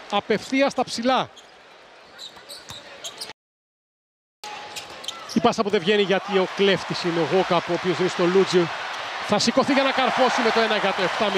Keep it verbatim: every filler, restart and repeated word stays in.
απευθείας στα ψηλά. Η πάσα που δεν βγαίνει γιατί ο κλέφτης είναι ο Γόκαπ, ο οποίος είναι στο Λούτζι. Θα σηκωθεί για να καρφώσει με το ένα για το επτά.